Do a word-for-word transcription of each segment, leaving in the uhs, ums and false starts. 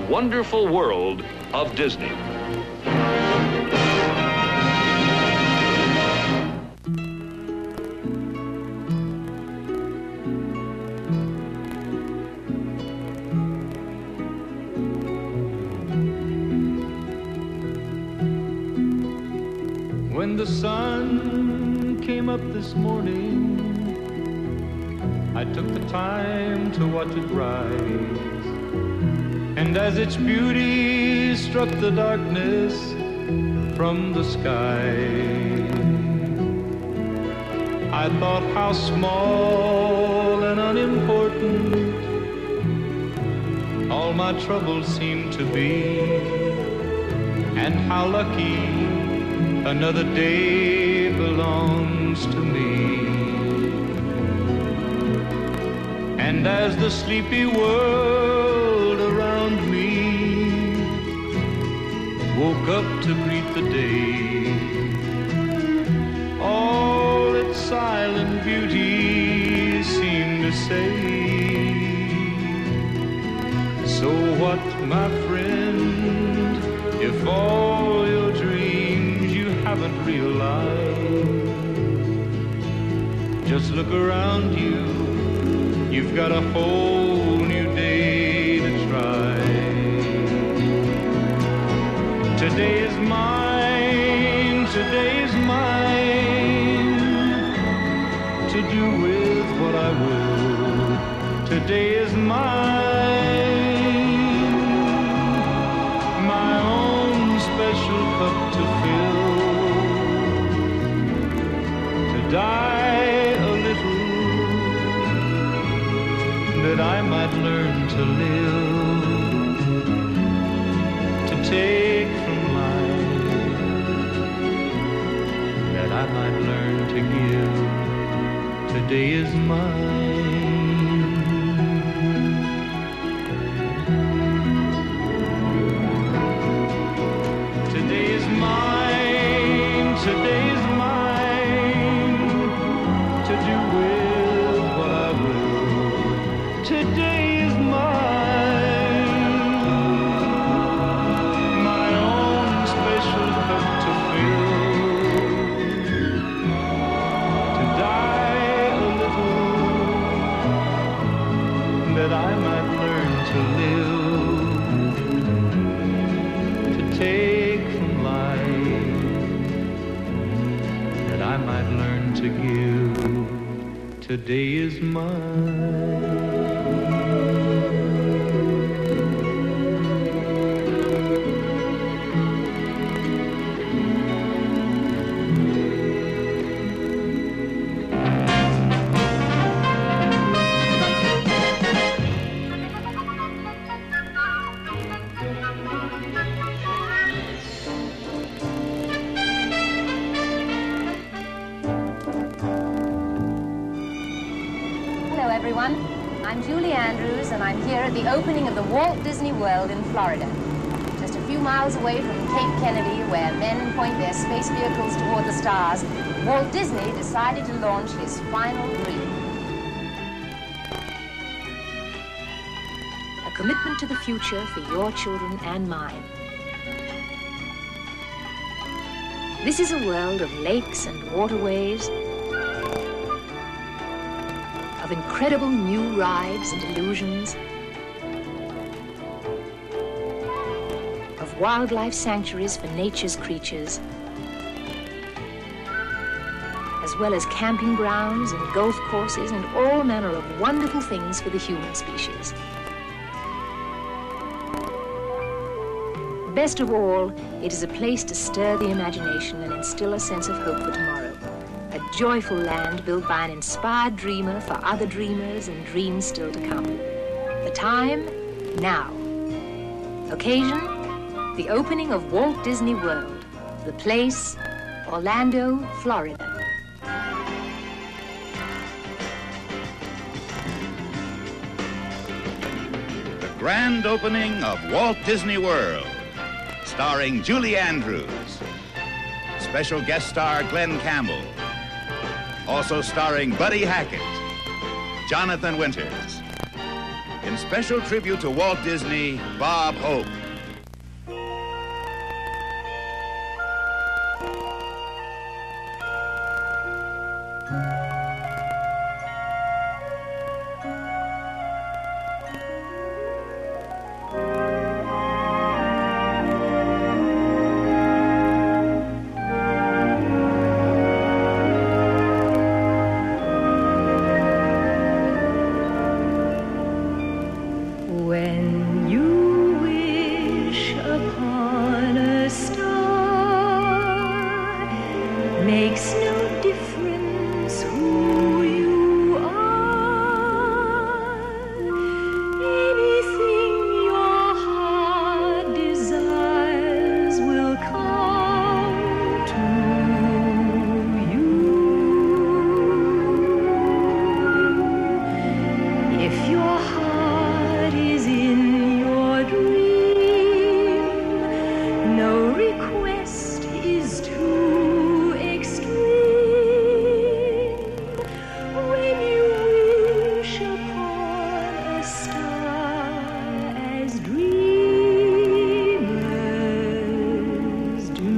wonderful world of Disney. When the sun came up this morning, I took the time to watch it rise. And as its beauty struck the darkness from the sky, I thought how small and unimportant all my troubles seemed to be, and how lucky another day belongs to me. And as the sleepy world around me woke up to greet the day, all its silent beauty seemed to say, so what, my friend, if all your dreams you haven't realized? Just look around you, you've got a whole new day to try. Today is mine, today is mine, to do with what I will. Today is mine, my own special cup to fill, to die a little, that I might learn to live, to take from life, that I might learn to give. Today is mine. Today is mine, today is mine, to do with what I will. Today is mine, my own special cup to fill, to die a little, that I might learn to live, to take from life, that I might learn to give. Today is mine. I'm Julie Andrews, and I'm here at the opening of the Walt Disney World in Florida. Just a few miles away from Cape Kennedy, where men point their space vehicles toward the stars, Walt Disney decided to launch his final dream. A commitment to the future for your children and mine. This is a world of lakes and waterways, of incredible new rides and illusions, of wildlife sanctuaries for nature's creatures, as well as camping grounds and golf courses and all manner of wonderful things for the human species. Best of all, it is a place to stir the imagination and instill a sense of hope for tomorrow. A joyful land built by an inspired dreamer for other dreamers and dreams still to come. The time, now. Occasion, the opening of Walt Disney World. The place, Orlando, Florida. The grand opening of Walt Disney World, starring Julie Andrews. Special guest star Glenn Campbell. Also starring Buddy Hackett, Jonathan Winters, In special tribute to Walt Disney, Bob Hope. When you wish upon a star, makes no difference who you are. Anything your heart desires will come to you. If your heart is in your dream, no request is too extreme. When you wish upon a star as dreamers do,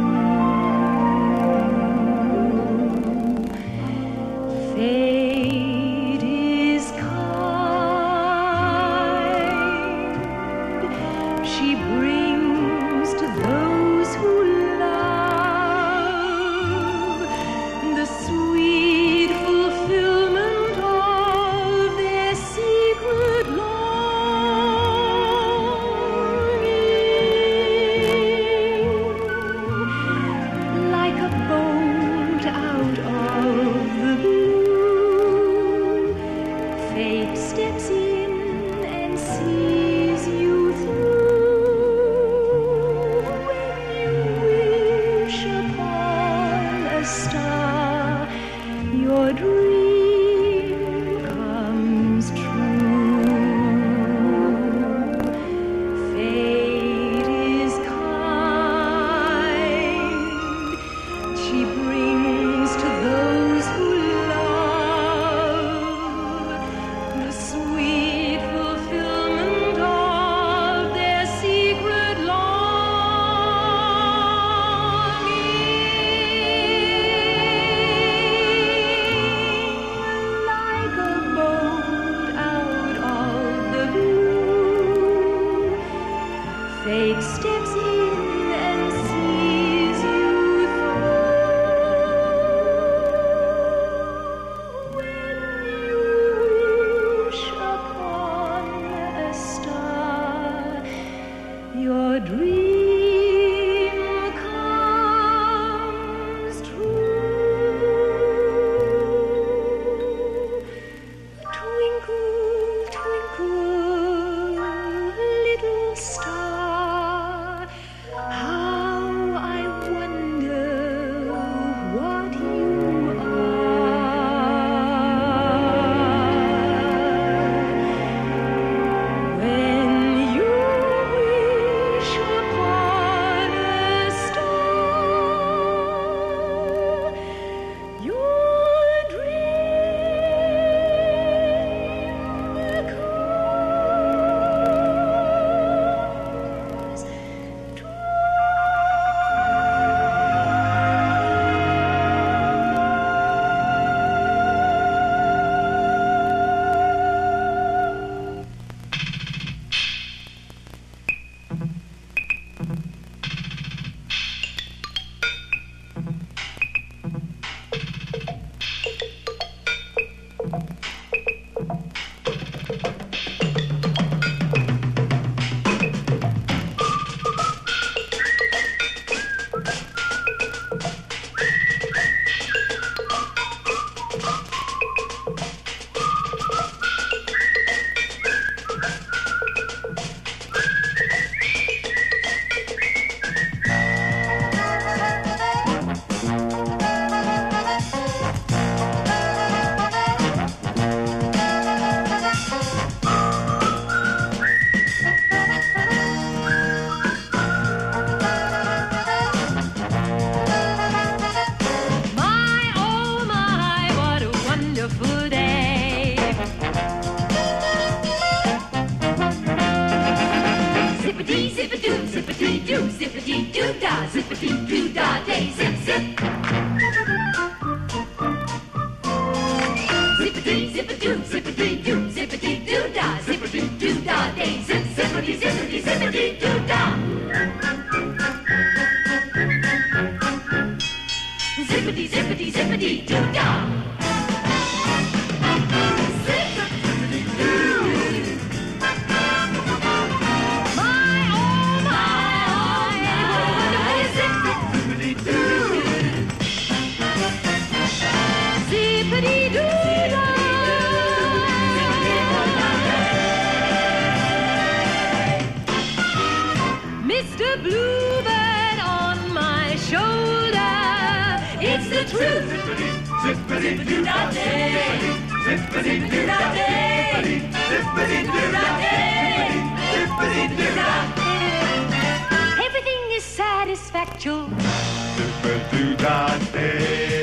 fate is kind. She brings to those who love the sweet fulfillment of their secret longing. Like a bolt out of the blue, fate steps in and sees you through. When you wish upon a star, your dream comes true. Fate is kind. She brings to those who love the sweet fulfillment of their secret longing. Like a bolt out of the blue, fate steps in and sees you through. When you wish upon a star, your dream comes true. Twinkle, twinkle, little star, zip-a-doo, zippity-doo, zippity-doo-dah, zippity-doo-dah, day, zip, zippity, zippity, zippity-doo-dah. Zippity, zippity, zippity-doo-dah. Mister Bluebird on my shoulder, it's the truth. Zippity-doo-dah-day, zippity-doo-dah-day, zippity-doo-dah-day, zippity-doo-dah. Everything is satisfactual. Zippity-doo-dah-day.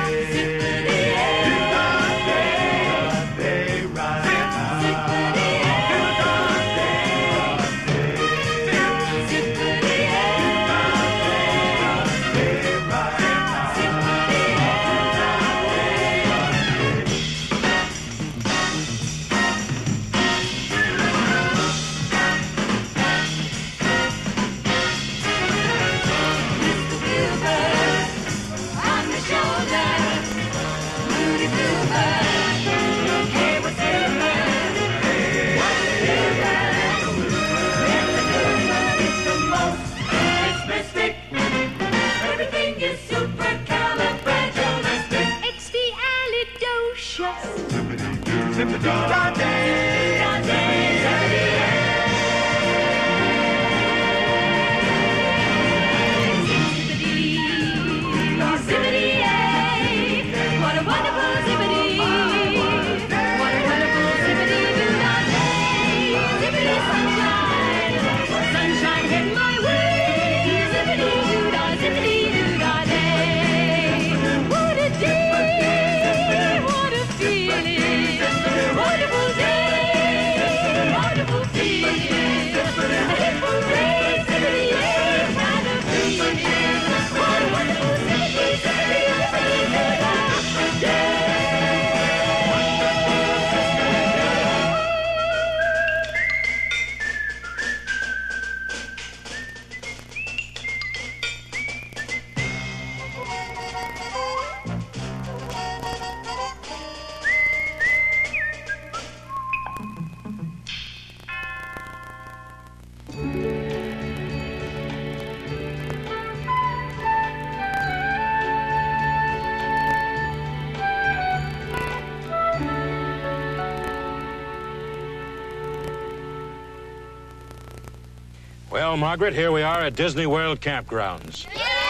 Well, Margaret, here we are at Disney World campgrounds.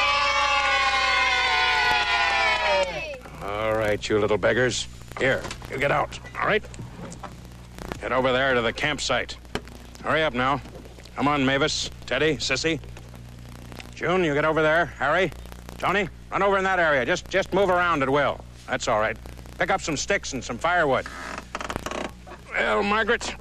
Yay! All right, you little beggars. Here, you get out, all right? Get over there to the campsite. Hurry up now. Come on, Mavis, Teddy, Sissy. June, you get over there. Harry, Tony, run over in that area. Just, just move around at will. That's all right. Pick up some sticks and some firewood. Well, Margaret,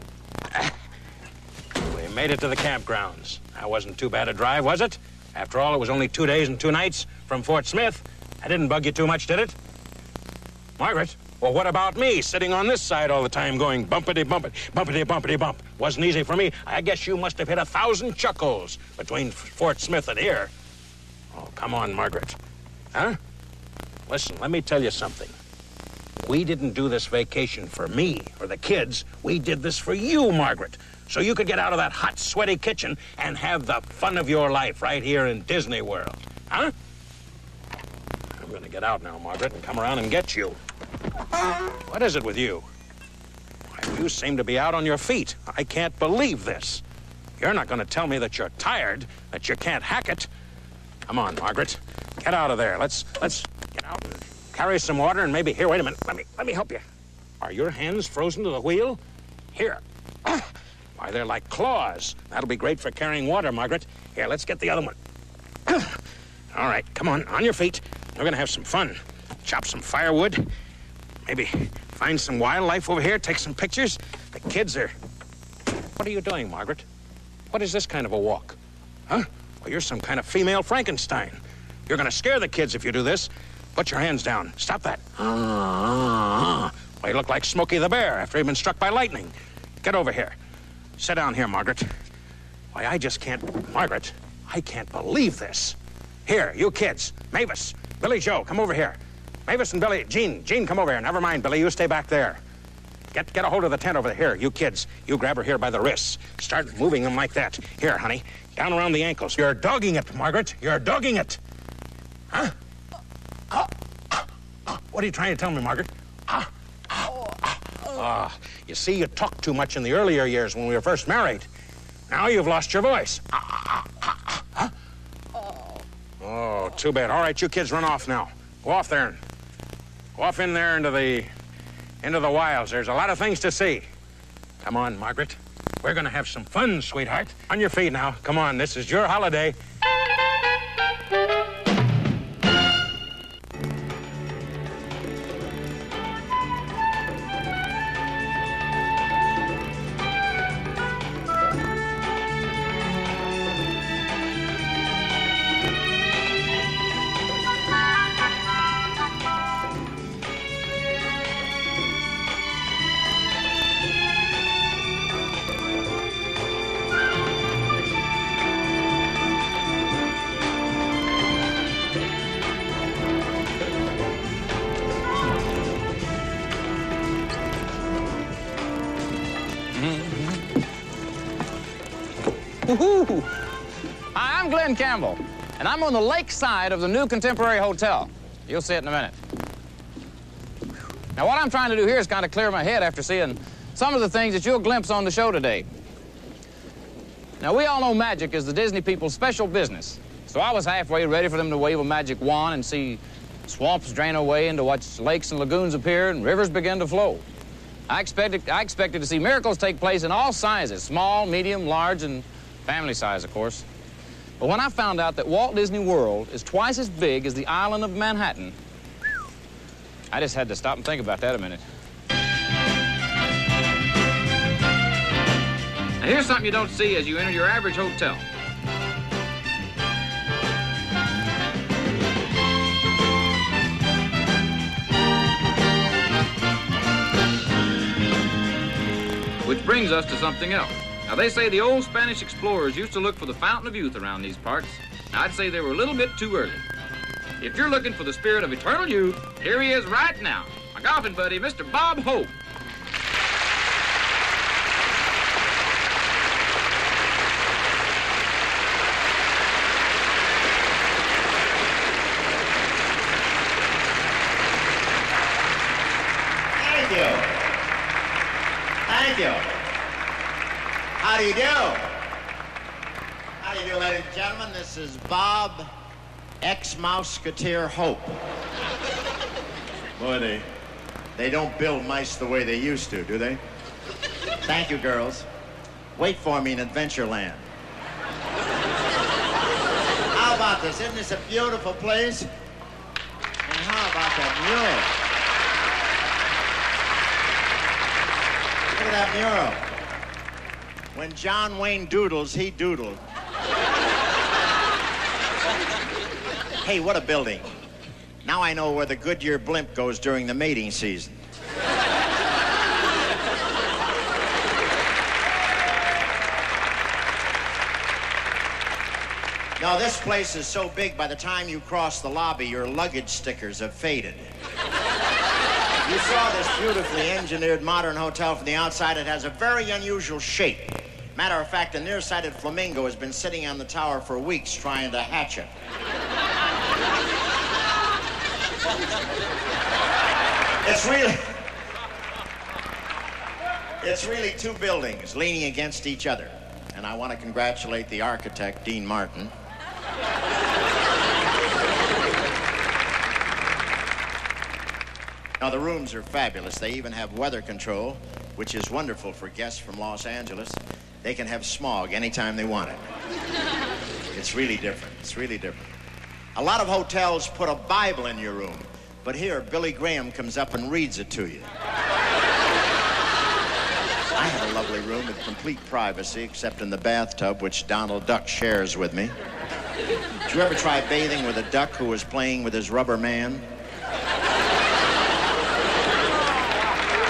we made it to the campgrounds. That wasn't too bad a drive, was it? After all, it was only two days and two nights from Fort Smith. That didn't bug you too much, did it? Margaret, well, what about me sitting on this side all the time going bumpity-bumpity, bumpity-bumpity-bump? Wasn't easy for me. I guess you must have hit a thousand chuckles between Fort Smith and here. Oh, come on, Margaret. Huh? Listen, let me tell you something. We didn't do this vacation for me or the kids. We did this for you, Margaret, so you could get out of that hot, sweaty kitchen and have the fun of your life right here in Disney World. Huh? I'm going to get out now, Margaret, and come around and get you. What is it with you? Why, you seem to be out on your feet. I can't believe this. You're not going to tell me that you're tired, that you can't hack it. Come on, Margaret. Get out of there. Let's, let's get out and carry some water and maybe... Here, wait a minute. Let me, let me help you. Are your hands frozen to the wheel? Here. Why, they're like claws. That'll be great for carrying water, Margaret. Here, let's get the other one. All right, come on, on your feet. We're going to have some fun. Chop some firewood. Maybe find some wildlife over here, take some pictures. The kids are... What are you doing, Margaret? What is this kind of a walk? Huh? Well, you're some kind of female Frankenstein. You're going to scare the kids if you do this. Put your hands down. Stop that. Ah, Well, you look like Smokey the Bear after he'd been struck by lightning. Get over here. Sit down here, Margaret. Why, I just can't... Margaret, I can't believe this. Here, you kids. Mavis, Billy Joe, come over here. Mavis and Billy, Jean, Jean, come over here. Never mind, Billy, you stay back there. Get, get a hold of the tent over here. You kids, you grab her here by the wrists. Start moving them like that. Here, honey, down around the ankles. You're dogging it, Margaret. You're dogging it. Huh? Oh, oh, oh. What are you trying to tell me, Margaret? Ah, ah, ah. Ah, you see, you talked too much in the earlier years when we were first married. Now you've lost your voice. Ah, ah, ah, ah. Oh, too bad. All right, you kids run off now. Go off there. Go off in there into the, into the wilds. There's a lot of things to see. Come on, Margaret. We're going to have some fun, sweetheart. On your feet now. Come on, this is your holiday. Woo-hoo. Hi, I'm Glenn Campbell, and I'm on the lake side of the new Contemporary Hotel. You'll see it in a minute. Now, what I'm trying to do here is kind of clear my head after seeing some of the things that you'll glimpse on the show today. Now, we all know magic is the Disney people's special business, so I was halfway ready for them to wave a magic wand and see swamps drain away and to watch lakes and lagoons appear and rivers begin to flow. I expected, I expected to see miracles take place in all sizes, small, medium, large, and family size, of course. But when I found out that Walt Disney World is twice as big as the island of Manhattan, I just had to stop and think about that a minute. Now, here's something you don't see as you enter your average hotel. Which brings us to something else. Now, they say the old Spanish explorers used to look for the fountain of youth around these parts. Now, I'd say they were a little bit too early. If you're looking for the spirit of eternal youth, here he is right now, my golfing buddy, Mister Bob Hope. Thank you. Thank you. How do you do? How do you do, ladies and gentlemen? This is Bob, ex-Mouseketeer Hope. Boy, they, they don't build mice the way they used to, do they? Thank you, girls. Wait for me in Adventureland. How about this? Isn't this a beautiful place? And how about that mural? Look at that mural. When John Wayne doodles, he doodled. Hey, what a building. Now I know where the Goodyear blimp goes during the mating season. Now, this place is so big, by the time you cross the lobby, your luggage stickers have faded. You saw this beautifully engineered modern hotel from the outside. It has a very unusual shape. Matter of fact, a nearsighted flamingo has been sitting on the tower for weeks trying to hatch it. It's really... It's really two buildings leaning against each other. And I want to congratulate the architect, Dean Martin. Now, the rooms are fabulous. They even have weather control, which is wonderful for guests from Los Angeles. They can have smog anytime they want it. It's really different. It's really different. A lot of hotels put a Bible in your room, but here, Billy Graham comes up and reads it to you. I have a lovely room with complete privacy, except in the bathtub, which Donald Duck shares with me. Did you ever try bathing with a duck who was playing with his rubber man?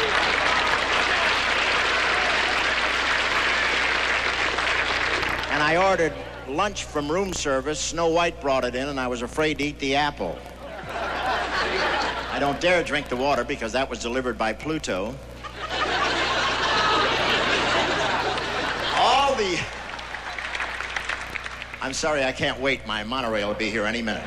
ordered lunch from room service. Snow White brought it in, and I was afraid to eat the apple. I don't dare drink the water because that was delivered by Pluto. All the... I'm sorry, I can't wait. My monorail will be here any minute.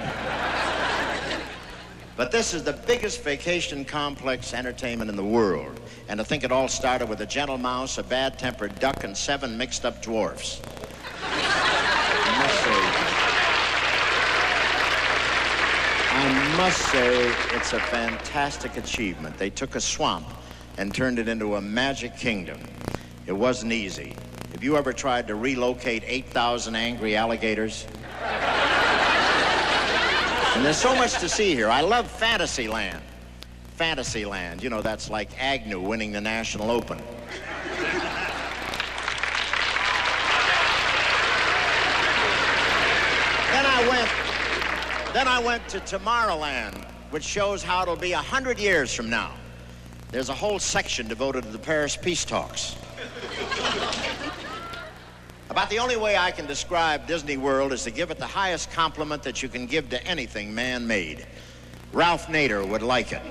But this is the biggest vacation complex entertainment in the world. And to think it all started with a gentle mouse, a bad-tempered duck, and seven mixed-up dwarfs. I must say, I must say it's a fantastic achievement. They took a swamp and turned it into a magic kingdom. It wasn't easy. Have you ever tried to relocate eight thousand angry alligators? And there's so much to see here. I love Fantasyland. Fantasyland, you know, that's like Agnew winning the National Open. Then I went, then I went to Tomorrowland, which shows how it'll be a hundred years from now. There's a whole section devoted to the Paris peace talks. About the only way I can describe Disney World is to give it the highest compliment that you can give to anything man-made. Ralph Nader would like it.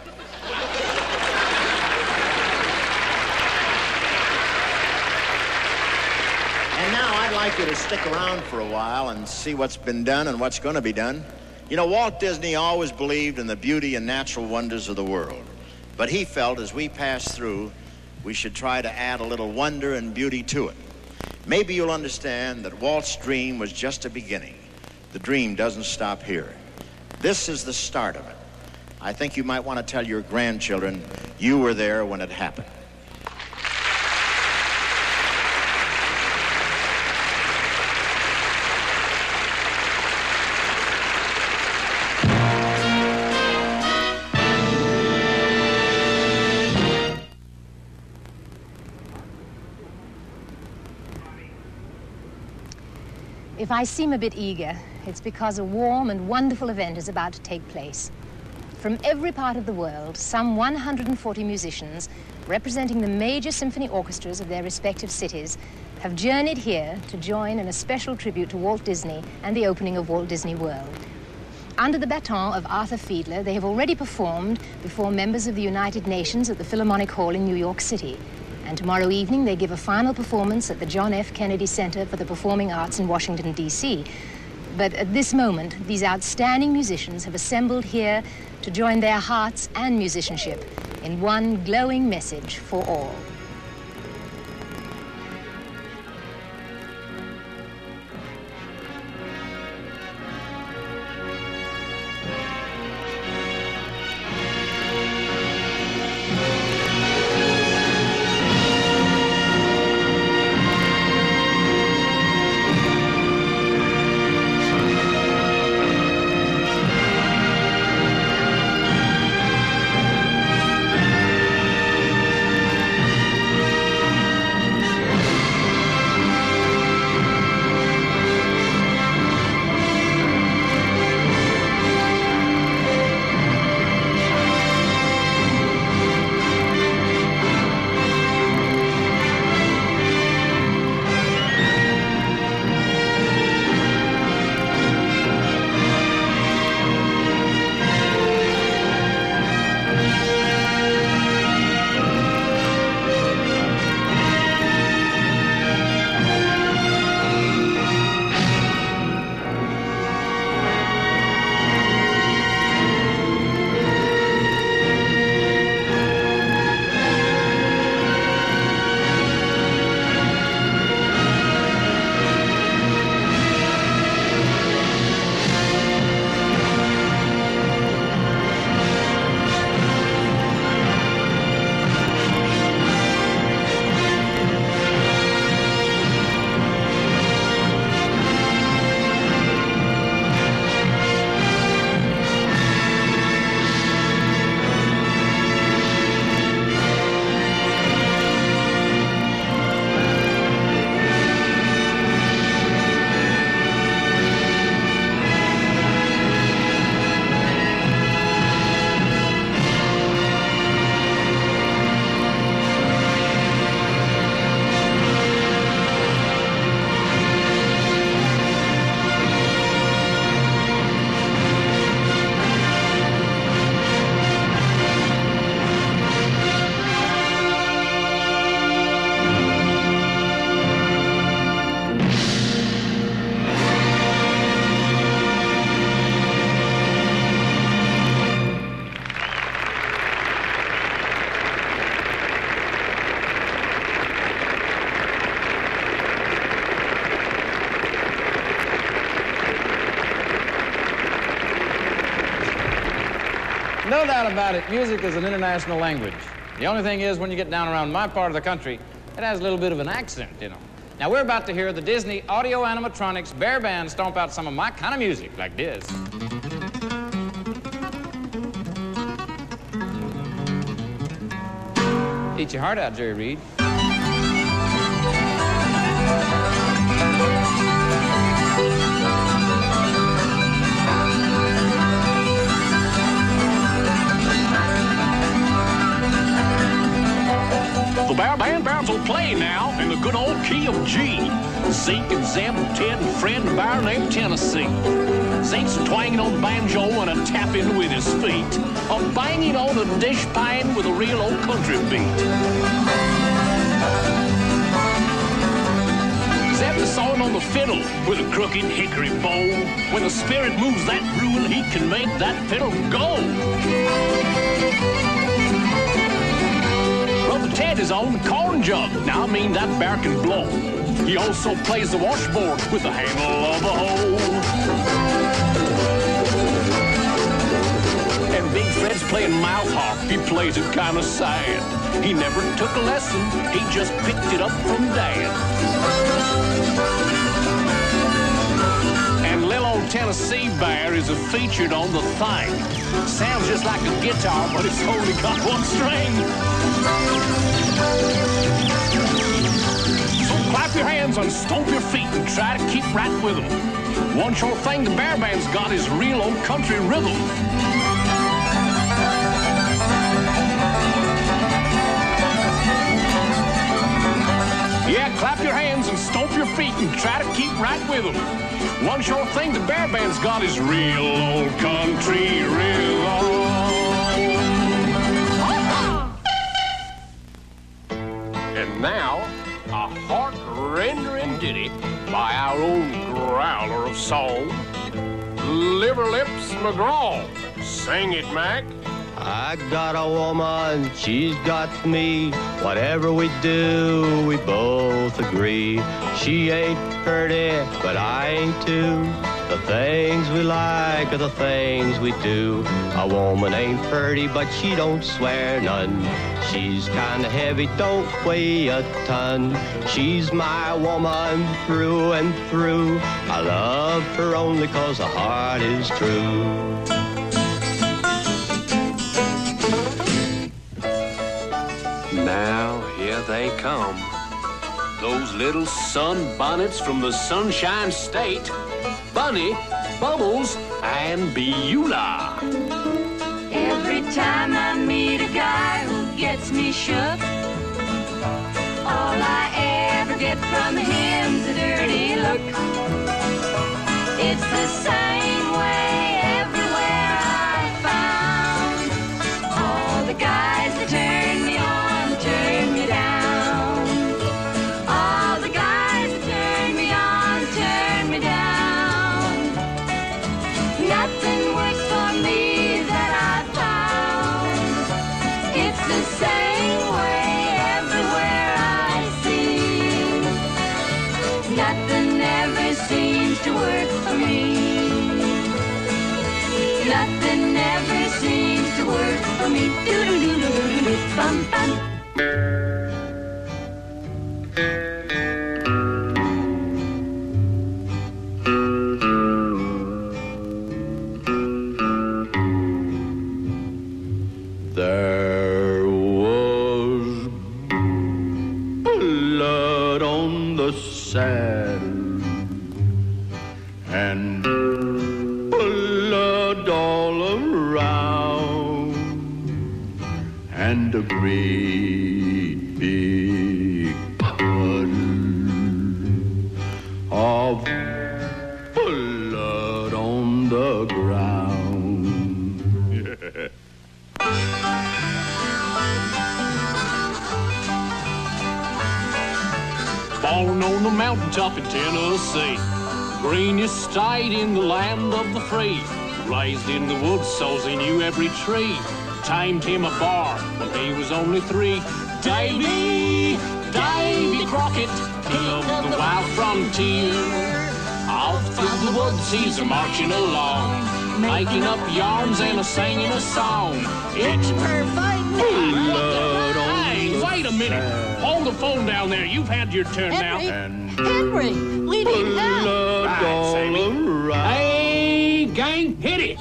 And now I'd like you to stick around for a while and see what's been done and what's going to be done. You know, Walt Disney always believed in the beauty and natural wonders of the world. But he felt as we passed through, we should try to add a little wonder and beauty to it. Maybe you'll understand that Walt's dream was just a beginning. The dream doesn't stop here. This is the start of it. I think you might want to tell your grandchildren you were there when it happened. If I seem a bit eager, it's because a warm and wonderful event is about to take place. From every part of the world, some one hundred forty musicians, representing the major symphony orchestras of their respective cities, have journeyed here to join in a special tribute to Walt Disney and the opening of Walt Disney World. Under the baton of Arthur Fiedler, they have already performed before members of the United Nations at the Philharmonic Hall in New York City. And tomorrow evening, they give a final performance at the John F. Kennedy Center for the Performing Arts in Washington, D C But at this moment, these outstanding musicians have assembled here to join their hearts and musicianship in one glowing message for all. no doubt about it, music is an international language. The only thing is, when you get down around my part of the country, it has a little bit of an accent, you know. Now, we're about to hear the Disney Audio Animatronics Bear Band stomp out some of my kind of music, like this. Eat your heart out, Jerry Reed. The Bear Band Bears will play now in the good old key of G. Zeke and Zeb, Ted and Fred and a bear named Tennessee. Zeke's twanging on the banjo and a tapping with his feet. A banging on a dish pan with a real old country beat. Zeb is sawing on the fiddle with a crooked hickory bow. When the spirit moves that ruin, he can make that fiddle go. Brother Ted is on the corn jug. Now I mean that bear can blow. He also plays the washboard with the handle of a hoe. And Big Fred's playing mouth harp. He plays it kind of sad. He never took a lesson. He just picked it up from Dad. And little old Tennessee Bear is a featured on the thing. Sounds just like a guitar, but it's only got one string. So clap your hands and stomp your feet and try to keep right with them. One sure thing the Bear Band's got is real old country rhythm. Yeah, clap your hands and stomp your feet and try to keep right with them. One sure thing the Bear Band's got is real old country rhythm. And now, a heart-rendering ditty by our own growler of song, Liverlips McGraw. Sing it, Mac. I got a woman, she's got me. Whatever we do, we both agree. She ain't pretty, but I ain't too. The things we like are the things we do. A woman ain't pretty, but she don't swear none. She's kinda heavy, don't weigh a ton. She's my woman through and through. I love her only 'cause her heart is true. Now, here they come. Those little sunbonnets from the Sunshine State. Bunny, Bubbles, and Beulah. Every time I meet a guy who gets me shook, all I ever get from him's a dirty look. It's the same way everywhere I found. All the guys that turn me on turn me down. All the guys that turn me on turn me down. Nothing works for me that I've found. It's the same way everywhere I see. Nothing ever seems to work for me. Nothing ever seems to work for me. Do-do-do-do-do-do, bum bum. There was blood on the sand and blood all around and a great big puddle of blood on the ground. Born on the mountaintop in Tennessee, greenest state in the land of the free. Raised in the woods, so he knew every tree. Tamed him a bar when he was only three. Davy, Davy Crockett, king of the wild frontier. Off through the woods he's a marching along. making up yarns and a singing a song. It's perfect. Hey, wait a minute. Hold the phone down there. You've had your turn now. Henry, we need help. Right, Sammy. Hey, gang, hit it.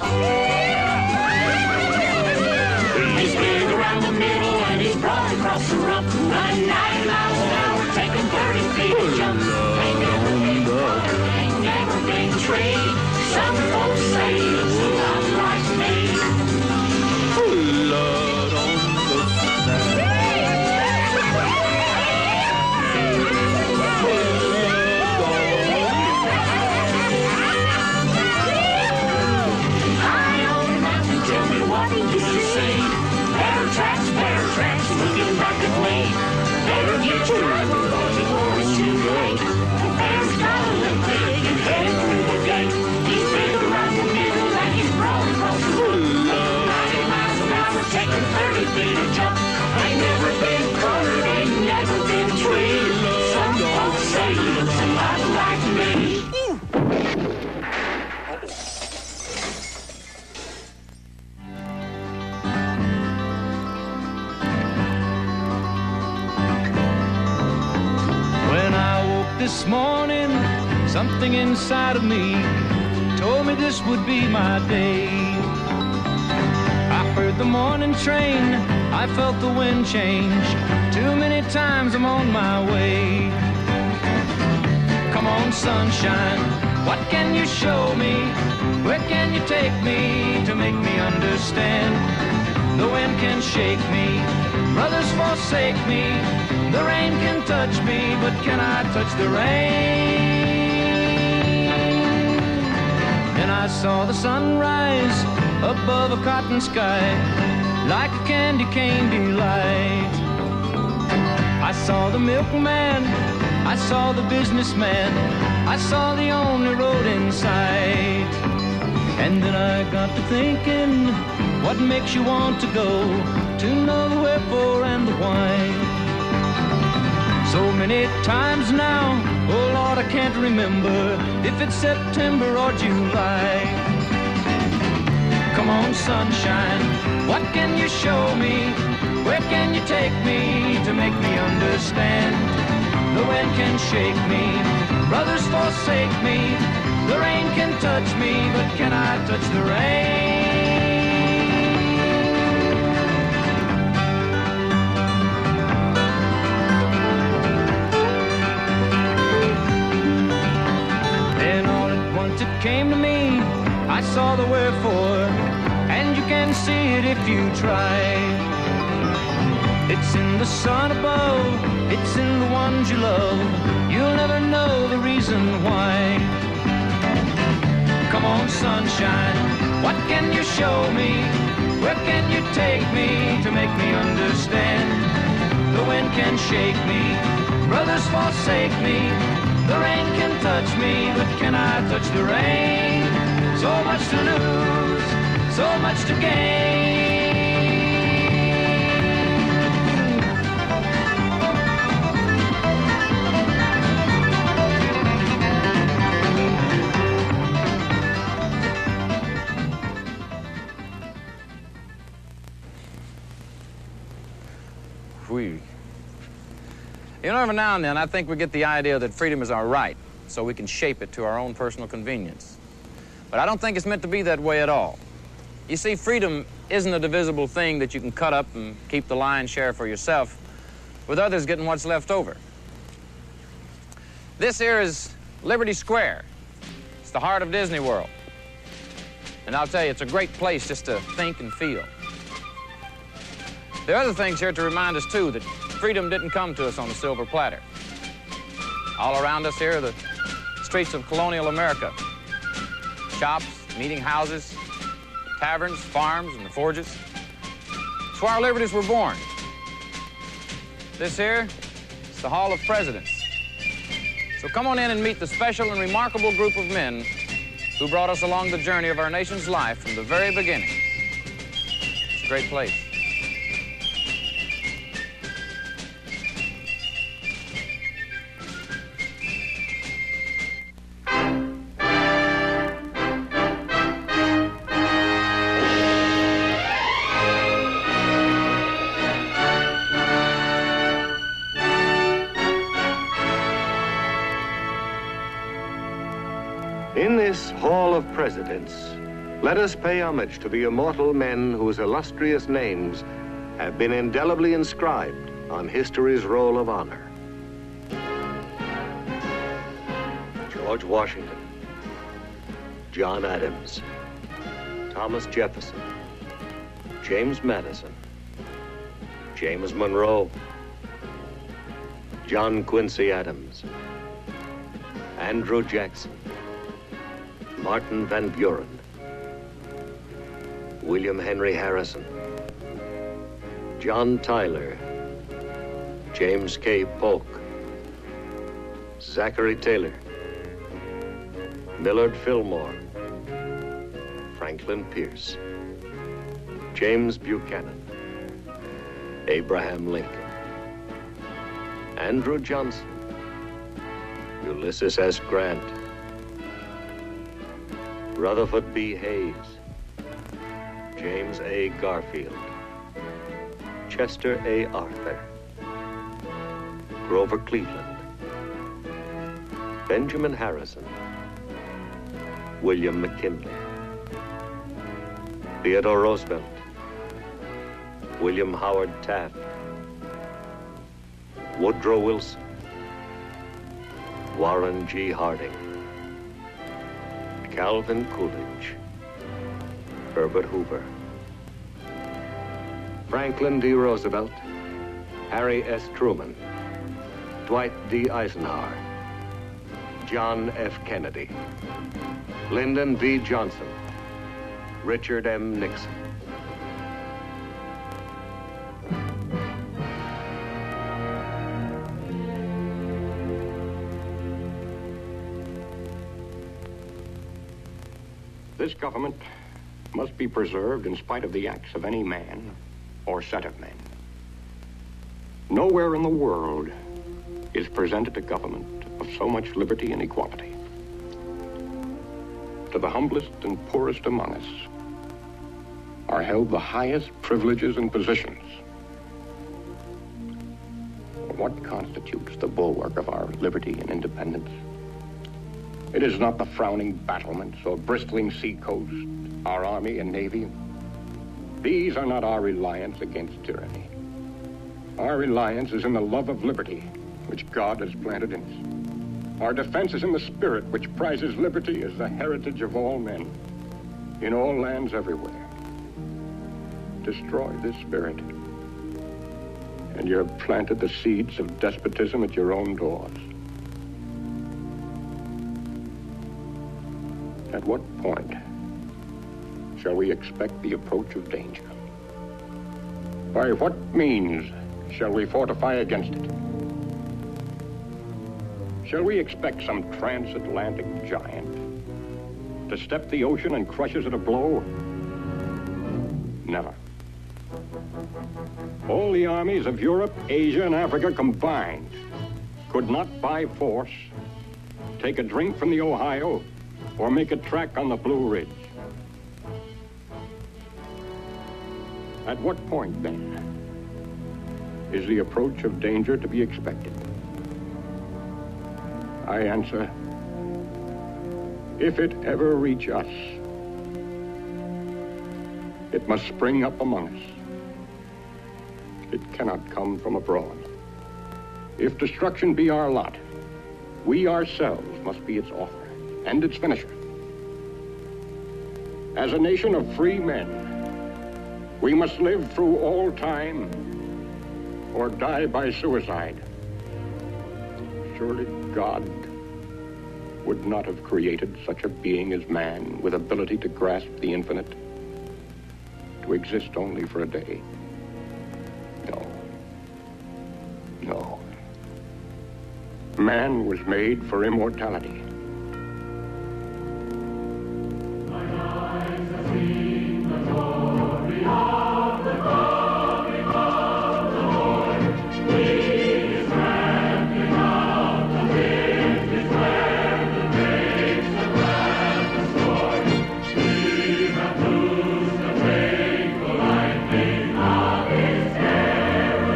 He's big around the middle and he's broad across the rump. Running ninety miles an hour, taking thirty feet a jump. Ain't never been water, ain't never been tree. Some folks say it's a lot like me. Blood on the sand. High on the mountain, tell me what do you see? Better tracks, better tracks, looking back at me. Better get your driver, boys, before it's too late. Better gonna look big and head through the gate. He's big around the middle and he's broad across the road. ninety miles an hour, taking thirty feet a jump. Ain't never been colored, ain't never been tweed. Some folks say he looks a lot like me. When I woke this morning, something inside of me told me this would be my day. I heard the morning train, I felt the wind change. Too many times I'm on my way. Come on, sunshine, what can you show me? Where can you take me to make me understand? The wind can shake me, brothers forsake me. The rain can touch me, but can I touch the rain? Then I saw the sunrise above a cotton sky, like a candy cane delight. I saw the milkman, I saw the businessman, I saw the only road in sight. And then I got to thinking, what makes you want to go? To know the wherefore and the why. So many times now, oh Lord, I can't remember if it's September or July. Come on, sunshine, what can you show me? Where can you take me to make me understand? The wind can shake me, brothers forsake me. The rain can touch me, but can I touch the rain? Then all at once it came to me, I saw the wherefore, and you can see it if you try. It's in the sun above, it's in the ones you love. You'll never know the reason why. Come on, sunshine, what can you show me? Where can you take me to make me understand? The wind can shake me, brothers forsake me. The rain can touch me, but can I touch the rain? So much to lose, so much to gain. We, you know, every now and then I think we get the idea that freedom is our right, so we can shape it to our own personal convenience. But I don't think it's meant to be that way at all. You see, freedom isn't a divisible thing that you can cut up and keep the lion's share for yourself, with others getting what's left over. This here is Liberty Square. It's the heart of Disney World. And I'll tell you, it's a great place just to think and feel. There are other things here to remind us, too, that freedom didn't come to us on a silver platter. All around us here are the streets of colonial America. Shops, meeting houses, taverns, farms, and the forges. It's where our liberties were born. This here is the Hall of Presidents. So come on in and meet the special and remarkable group of men who brought us along the journey of our nation's life from the very beginning. It's a great place. In this Hall of Presidents, let us pay homage to the immortal men whose illustrious names have been indelibly inscribed on history's roll of honor. George Washington, John Adams, Thomas Jefferson, James Madison, James Monroe, John Quincy Adams, Andrew Jackson, Martin Van Buren, William Henry Harrison, John Tyler, James K. Polk, Zachary Taylor, Millard Fillmore, Franklin Pierce, James Buchanan, Abraham Lincoln, Andrew Johnson, Ulysses S. Grant, Rutherford B. Hayes, James A. Garfield, Chester A. Arthur, Grover Cleveland, Benjamin Harrison, William McKinley, Theodore Roosevelt, William Howard Taft, Woodrow Wilson, Warren G. Harding, Calvin Coolidge, Herbert Hoover, Franklin D. Roosevelt, Harry S. Truman, Dwight D. Eisenhower, John F. Kennedy, Lyndon B. Johnson, Richard M. Nixon. This government must be preserved in spite of the acts of any man or set of men. Nowhere in the world is presented a government of so much liberty and equality. To the humblest and poorest among us are held the highest privileges and positions. What constitutes the bulwark of our liberty and independence? It is not the frowning battlements or bristling seacoast, our army and navy. These are not our reliance against tyranny. Our reliance is in the love of liberty, which God has planted in us. Our defense is in the spirit which prizes liberty as the heritage of all men, in all lands everywhere. Destroy this spirit, and you have planted the seeds of despotism at your own doors. At what point shall we expect the approach of danger? By what means shall we fortify against it? Shall we expect some transatlantic giant to step the ocean and crush us at a blow? Never. All the armies of Europe, Asia, and Africa combined could not by force take a drink from the Ohio or make a track on the Blue Ridge. At what point, then, is the approach of danger to be expected? I answer, if it ever reach us, it must spring up among us. It cannot come from abroad. If destruction be our lot, we ourselves must be its author and its finisher. As a nation of free men, we must live through all time or die by suicide. Surely God would not have created such a being as man with ability to grasp the infinite, to exist only for a day. No. No. Man was made for immortality.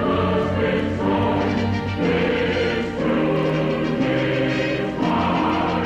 His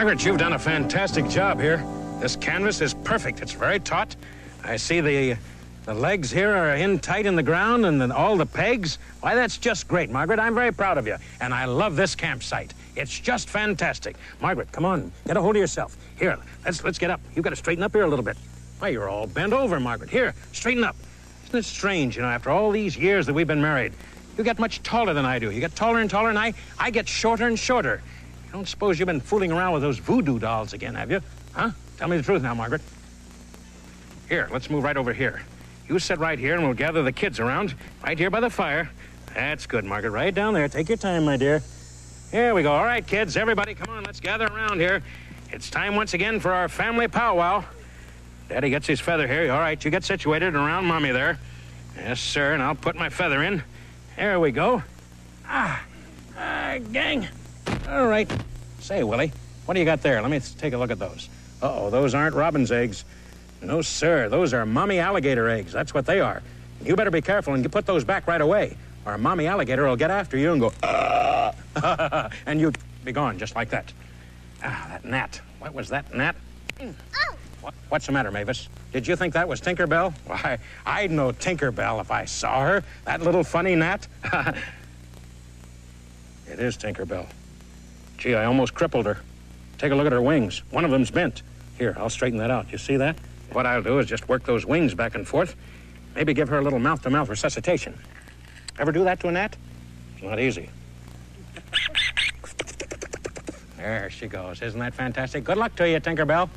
Margaret, you've done a fantastic job here. This canvas is perfect. It's very taut. I see the the legs here are in tight in the ground and then all the pegs. Why, that's just great, Margaret. I'm very proud of you. And I love this campsite. It's just fantastic. Margaret, come on. Get a hold of yourself. Here, let's let's get up. You've got to straighten up here a little bit. Why, you're all bent over, Margaret. Here, straighten up. Isn't it strange, you know, after all these years that we've been married, you get much taller than I do. You get taller and taller, and I, I get shorter and shorter. I don't suppose you've been fooling around with those voodoo dolls again, have you? Huh? Tell me the truth now, Margaret. Here, let's move right over here. You sit right here, and we'll gather the kids around right here by the fire. That's good, Margaret. Right down there. Take your time, my dear. Here we go. All right, kids, everybody, come on. Let's gather around here. It's time once again for our family powwow. Daddy gets his feather here. All right, you get situated around Mommy there. Yes, sir, and I'll put my feather in. There we go. Ah, ah, gang. All right. Say, Willie, what do you got there? Let me take a look at those. Uh-oh, those aren't robin's eggs. No, sir, those are mommy alligator eggs. That's what they are. You better be careful and put those back right away, or a mommy alligator will get after you and go, ah, and you'd be gone just like that. Ah, that gnat. What was that, gnat? Oh. What, what's the matter, Mavis? Did you think that was Tinkerbell? Why, I'd know Tinkerbell if I saw her. That little funny gnat. It is Tinkerbell. Gee, I almost crippled her. Take a look at her wings. One of them's bent. Here, I'll straighten that out. You see that? What I'll do is just work those wings back and forth. Maybe give her a little mouth-to-mouth resuscitation. Ever do that to a gnat? It's not easy. There she goes. Isn't that fantastic? Good luck to you, Tinkerbell.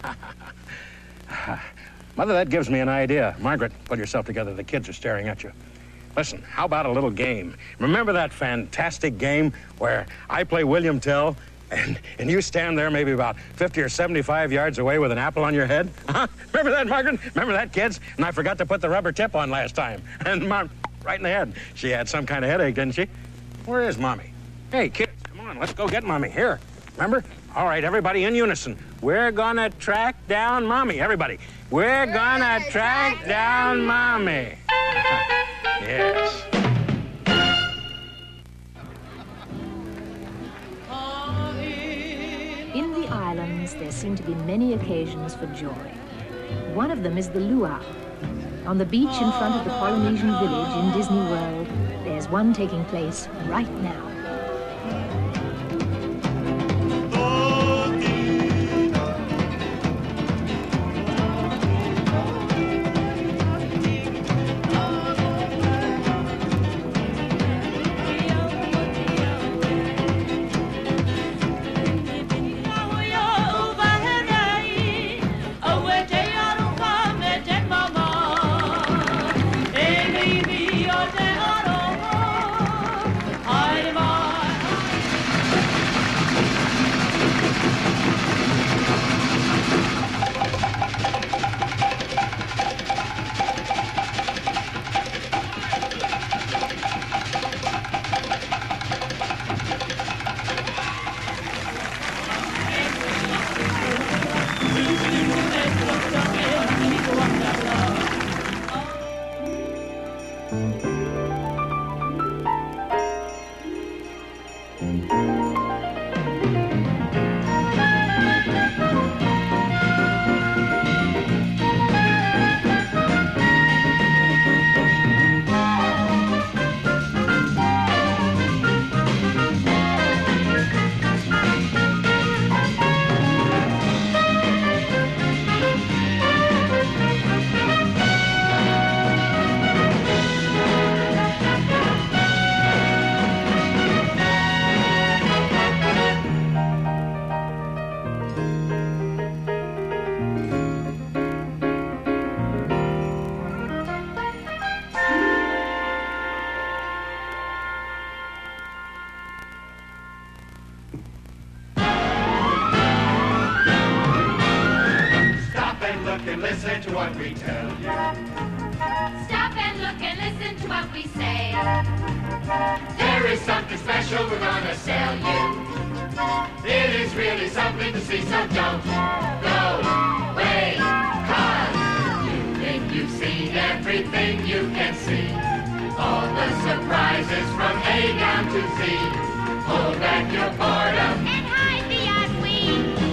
Mother, that gives me an idea. Margaret, pull yourself together. The kids are staring at you. Listen, how about a little game? Remember that fantastic game where I play William Tell and, and you stand there maybe about fifty or seventy-five yards away with an apple on your head? Huh? Remember that, Margaret? Remember that, kids? And I forgot to put the rubber tip on last time. And Mom, right in the head. She had some kind of headache, didn't she? Where is Mommy? Hey, kids, come on, let's go get Mommy. Here, remember? All right, everybody in unison. We're gonna track down Mommy. Everybody, we're gonna track down Mommy. Yes. In the islands, there seem to be many occasions for joy. One of them is the luau. On the beach in front of the Polynesian village in Disney World, there's one taking place right now. Listen to what we tell you. Stop and look and listen to what we say. There is something special we're gonna sell you. It is really something to see, so don't go away. 'Cause you think you've seen everything you can see. All the surprises from A down to Z. Hold back your boredom and hide the ugly.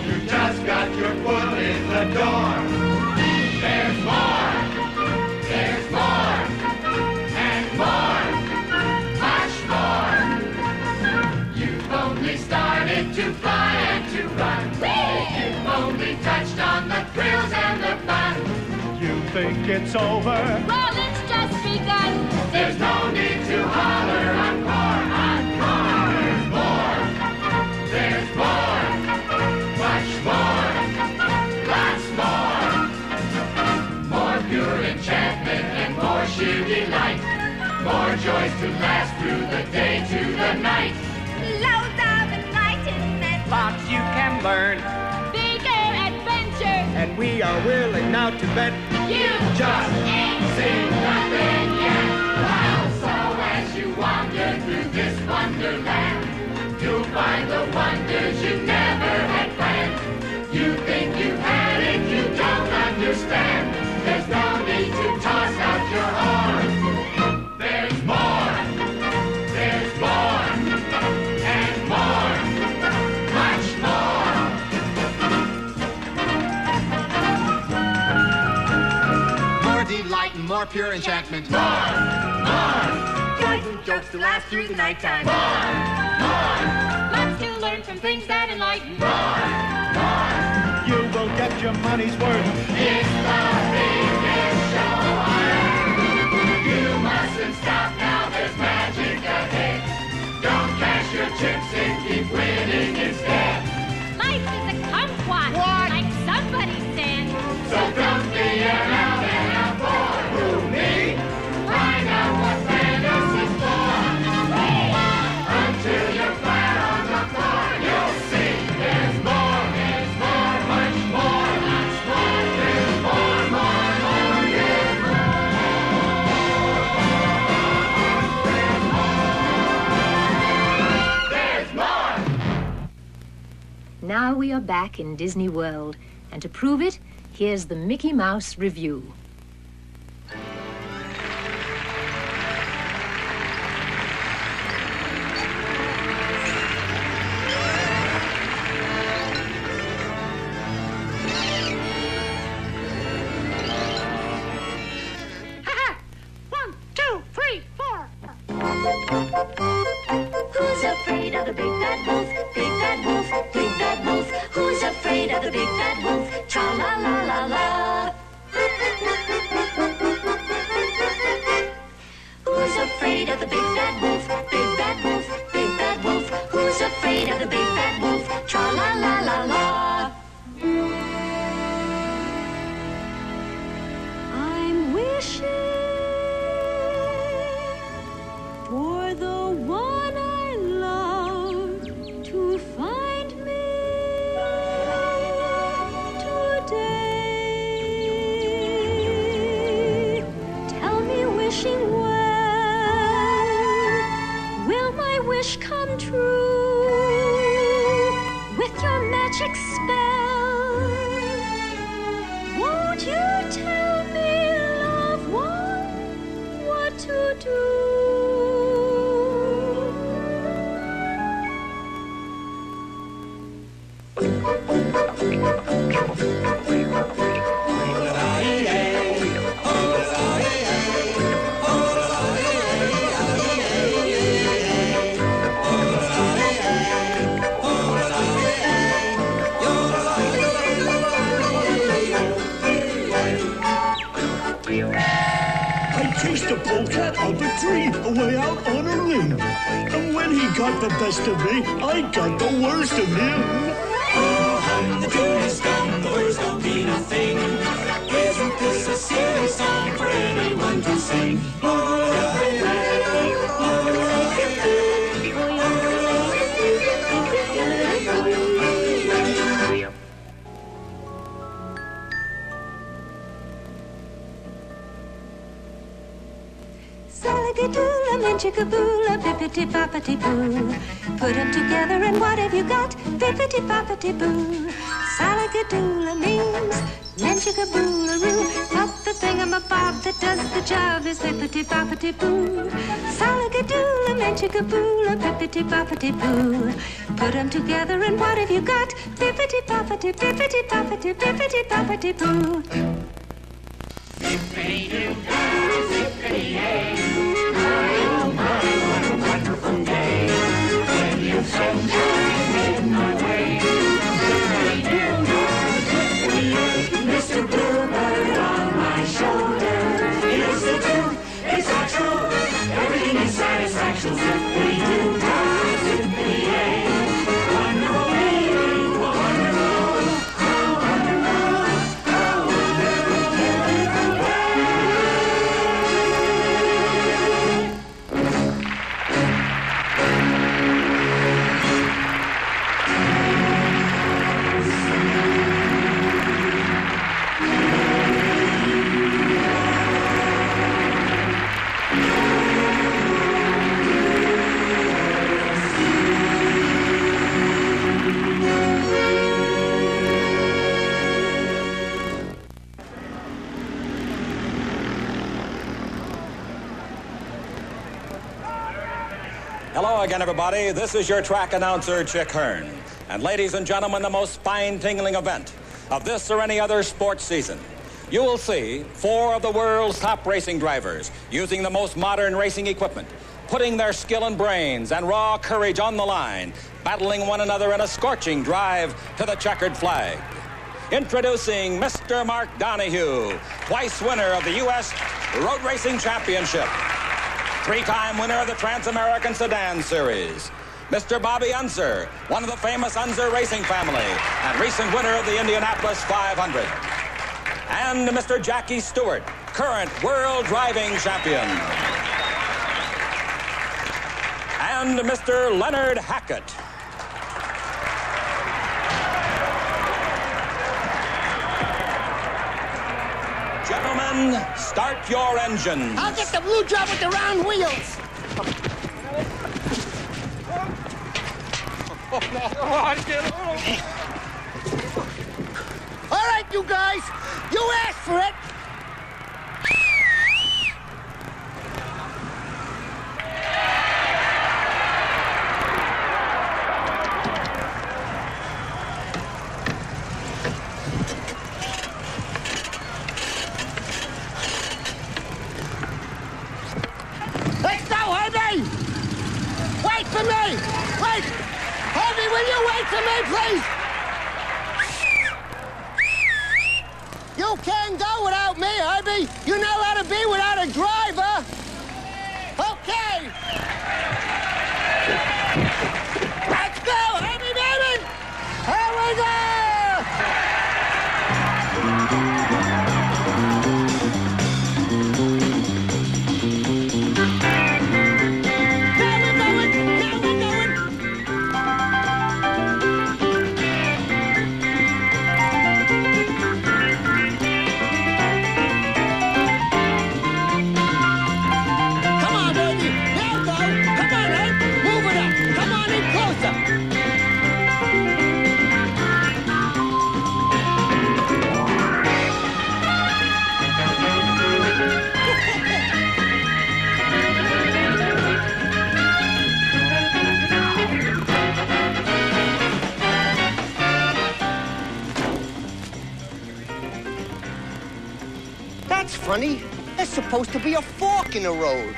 think it's over. Well, it's just begun. There's no need to holler encore, encore. There's more. There's more. Much more. Lots more. More pure enchantment and more sheer delight. More joys to last through the day to the night. Loads of enlightenment. Lots you can learn. Bigger adventures. And we are willing now to bet You just ain't seen nothing yet. Wow, so as you wander through this wonderland, you'll find the wonders you never had planned. You think you had it, you don't understand. There's no need to toss out your arms. There's more, there's more, and more, much more. more delight and more pure enchantment. More, more, Joys and jokes to last through the nighttime. more, more. Lots to learn from things that enlighten. More, more. You will get your money's worth. It's the biggest show on earth. You mustn't stop now, there's magic ahead. Don't cash your chips in, keep winning instead. Life is a kumquat, What? like somebody said. So don't be around and out for who, me? Find out what fantasy's for. Until you're flat on the floor, you'll see there's more, there's more, much more, lots more. There's more, more, more, there's more. There's more. Now we are back in Disney World, and to prove it, here's the Mickey Mouse Review. One, two, three, four. Who's afraid of the big bad wolf? Big bad wolf, big bad wolf. Who's afraid of the big bad wolf? Tra la la la la. Who's afraid of the big bad wolf? Big bad wolf, big bad wolf. Who's afraid of the big bad wolf? Tra la la la la. I'm wishing for the one I love to find me today. Tell me, wishing well, will my wish come true with your magic spell? Won't you tell me, loved one, what to do? I chased a polecat up a tree, away out on a limb. And when he got the best of me, I got the worst of him. Oh, hun, the tune is done, the words don't mean a thing. Isn't this a silly song for anyone to sing? Salagadoola, minchikaboola, bippity-boppity-boo. Put 'em together and what have you got? Bippity-boppity-boo. Salagadoola means minchikaboola-roo. But the thingamabob that does the job is bippity-boppity-boo. Salagadoola, minchikaboola, bippity-boppity-boo. Put 'em together and what have you got? Bippity-boppity, bippity-boppity, bippity-boppity-boo. Zippity-doo-dah, zippity-yay. Oh, my, what a wonderful day. When you sunshine in my way. Zippity-doo-dah, zippity-yay. Mister Bluebird on my shoulder. it's not true. Everything is satisfaction. Zippity-doo-dah, zippity-yay. Wonderful feeling, a wonderful, a wonderful, a wonderful, beautiful day. Hello again, everybody. This is your track announcer, Chick Hearn. And ladies and gentlemen, the most spine-tingling event of this or any other sports season. You will see four of the world's top racing drivers using the most modern racing equipment, putting their skill and brains and raw courage on the line, battling one another in a scorching drive to the checkered flag. Introducing Mister Mark Donahue, twice winner of the U S Road Racing Championship, three-time winner of the Trans-American Sedan Series. Mister Bobby Unser, one of the famous Unser racing family, and recent winner of the Indianapolis five hundred. And Mister Jackie Stewart, current world driving champion. And Mister Leonard Hackett. Gentlemen, start your engines. I'll get the blue job with the round wheels. All right, you guys, you asked for it. Let's go, Herbie! Wait for me! Wait! Herbie, will you wait for me, please? You can't go without me, Herbie. You know how to be without a driver. Okay. Let's go, Herbie, baby! Here we go! That's funny. There's supposed to be a fork in the road.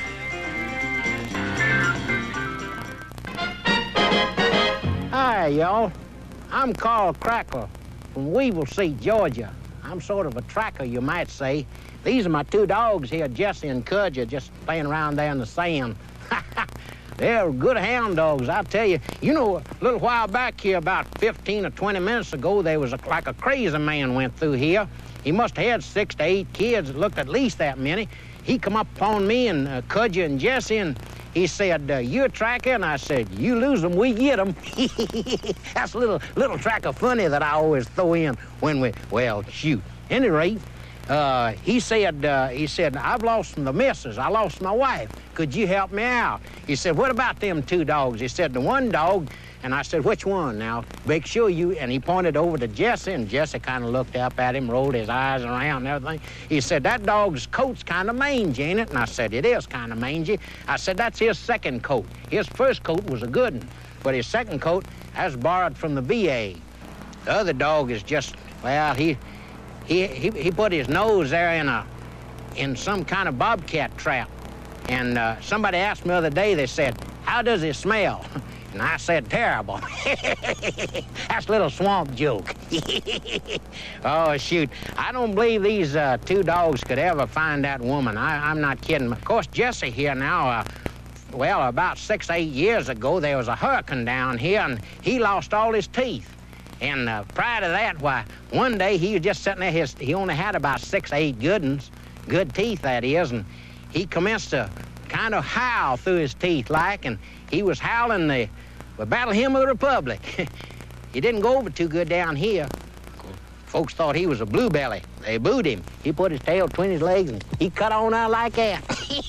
Hi, y'all. I'm Carl Crackle from Weevil-Seat, Georgia. I'm sort of a tracker, you might say. These are my two dogs here, Jesse and Cudger, just playing around there in the sand. They're good hound dogs, I'll tell you. You know, a little while back here, about fifteen or twenty minutes ago, there was a, like a crazy man went through here. He must have had six to eight kids. It looked at least that many. He come up upon me and uh, Cudger and Jesse, and he said, uh, you a tracker? And I said, you lose them, we get them. That's a little, little tracker funny that I always throw in when we, well, shoot. Any rate, uh, he said, uh, he said, I've lost the missus. I lost my wife. Could you help me out? He said, what about them two dogs? He said, the one dog. And I said, which one now? Make sure you, and he pointed over to Jesse, and Jesse kind of looked up at him, rolled his eyes around and everything. He said, that dog's coat's kind of mangy, ain't it? And I said, it is kind of mangy. I said, that's his second coat. His first coat was a good one, but his second coat, that's borrowed from the V A. The other dog is just, well, he, he, he, he put his nose there in a, in some kind of bobcat trap. And uh, somebody asked me the other day, they said, how does he smell? And I said, terrible. That's a little swamp joke. Oh, shoot. I don't believe these uh, two dogs could ever find that woman. I, I'm not kidding. Of course, Jesse here now, uh, well, about six, eight years ago, there was a hurricane down here, and he lost all his teeth. And uh, prior to that, why, one day he was just sitting there, his, he only had about six, eight good ones, good teeth, that is, and he commenced to kind of howl through his teeth like, and he was howling the, the Battle Hymn of the Republic. He didn't go over too good down here. Folks thought he was a blue belly. They booed him. He put his tail between his legs, and he cut on out like that.